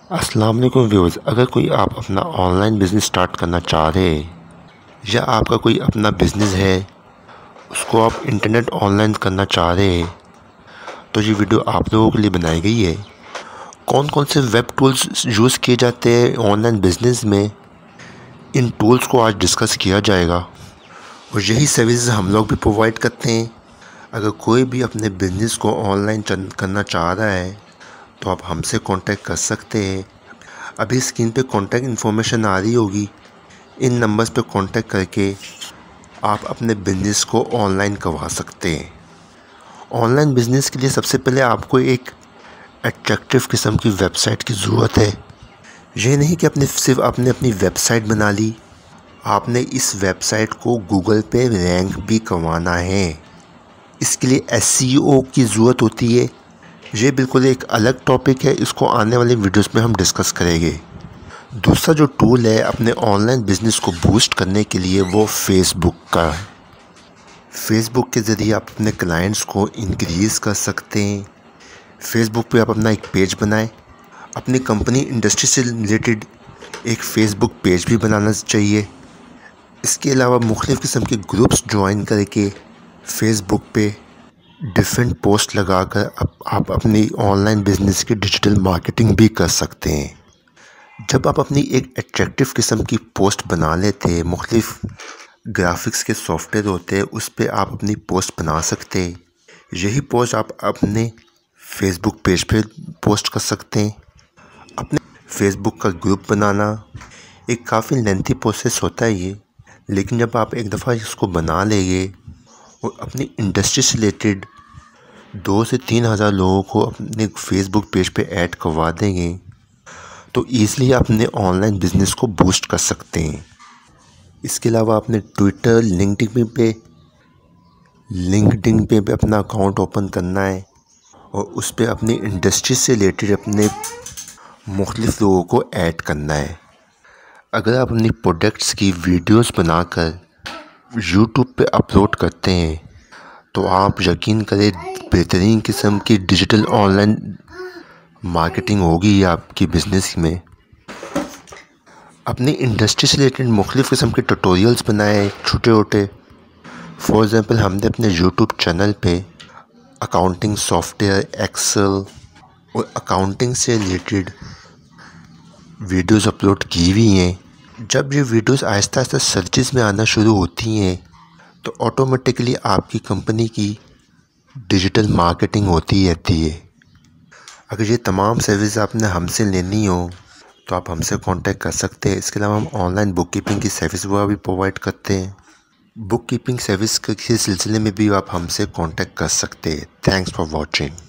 अस्सलाम वालेकुम व्यूअर्स। अगर कोई आप अपना ऑनलाइन बिज़नेस स्टार्ट करना चाह रहे हैं या आपका कोई अपना बिज़नेस है उसको आप इंटरनेट ऑनलाइन करना चाह रहे हैं तो ये वीडियो आप लोगों के लिए बनाई गई है। कौन कौन से वेब टूल्स यूज़ किए जाते हैं ऑनलाइन बिज़नेस में, इन टूल्स को आज डिस्कस किया जाएगा और यही सर्विस हम लोग भी प्रोवाइड करते हैं। अगर कोई भी अपने बिज़नेस को ऑनलाइन करना चाह रहा है तो आप हमसे कांटेक्ट कर सकते हैं। अभी स्क्रीन पे कांटेक्ट इन्फॉर्मेशन आ रही होगी, इन नंबर्स पे कांटेक्ट करके आप अपने बिज़नेस को ऑनलाइन करवा सकते हैं। ऑनलाइन बिज़नेस के लिए सबसे पहले आपको एक अट्रैक्टिव किस्म की वेबसाइट की ज़रूरत है। ये नहीं कि सिर्फ आपने अपनी वेबसाइट बना ली, आपने इस वेबसाइट को गूगल पे रैंक भी करवाना है। इसके लिए SEO की ज़रूरत होती है। ये बिल्कुल एक अलग टॉपिक है, इसको आने वाले वीडियोस में हम डिस्कस करेंगे। दूसरा जो टूल है अपने ऑनलाइन बिज़नेस को बूस्ट करने के लिए वो फेसबुक का है। फेसबुक के ज़रिए आप अपने क्लाइंट्स को इंक्रीज़ कर सकते हैं। फेसबुक पे आप अपना एक पेज बनाएं। अपनी कंपनी इंडस्ट्री से रिलेटेड एक फ़ेसबुक पेज भी बनाना चाहिए। इसके अलावा मुख्तलिफ़ किस्म के ग्रुप्स ज्वाइन करके फेसबुक पे डिफरेंट पोस्ट लगाकर आप अपनी ऑनलाइन बिज़नेस की डिजिटल मार्केटिंग भी कर सकते हैं। जब आप अपनी एक अट्रैक्टिव किस्म की पोस्ट बना लेते हैं, मुख्तलिफ़ ग्राफिक्स के सॉफ्टवेयर होते हैं, उस पर आप अपनी पोस्ट बना सकते हैं। यही पोस्ट आप अपने फेसबुक पेज पे पोस्ट कर सकते हैं। अपने फेसबुक का ग्रुप बनाना एक काफ़ी लेंथी प्रोसेस होता है ये, लेकिन जब आप एक दफ़ा इसको बना लेंगे और अपनी इंडस्ट्री से रिलेटेड 2 से 3 हज़ार लोगों को अपने फेसबुक पेज पे ऐड करवा देंगे तो ईज़िली अपने ऑनलाइन बिज़नेस को बूस्ट कर सकते हैं। इसके अलावा आपने ट्विटर, लिंक्डइन पे अपना अकाउंट ओपन करना है और उस पर अपनी इंडस्ट्री से रिलेटेड अपने मुख्तलिफ़ लोगों को ऐड करना है। अगर आप अपनी प्रोडक्ट्स की वीडियोस बनाकर यूट्यूब पे अपलोड करते हैं तो आप यकीन करें बेहतरीन किस्म की डिजिटल ऑनलाइन मार्केटिंग होगी आपकी बिज़नेस में। अपनी इंडस्ट्री से रिलेटेड मुख्तलिफ़ किस्म के ट्यूटोरियल्स बनाए छोटे छोटे। फॉर एग्ज़ाम्पल हमने अपने यूट्यूब चैनल पे अकाउंटिंग सॉफ्टवेयर, एक्सेल और अकाउंटिंग से रिलेटेड वीडियोस अपलोड की हुई हैं। जब ये वीडियोस आहिस्ता आहिस्ता सर्चेस में आना शुरू होती हैं तो ऑटोमेटिकली आपकी कंपनी की डिजिटल मार्केटिंग होती रहती है। अगर ये तमाम सर्विस आपने हमसे लेनी हो तो आप हमसे कांटेक्ट कर सकते हैं। इसके अलावा हम ऑनलाइन बुक कीपिंग की सर्विस वो भी प्रोवाइड करते हैं। बुक कीपिंग सर्विस के सिलसिले में भी आप हमसे कांटेक्ट कर सकते हैं। Thanks for watching.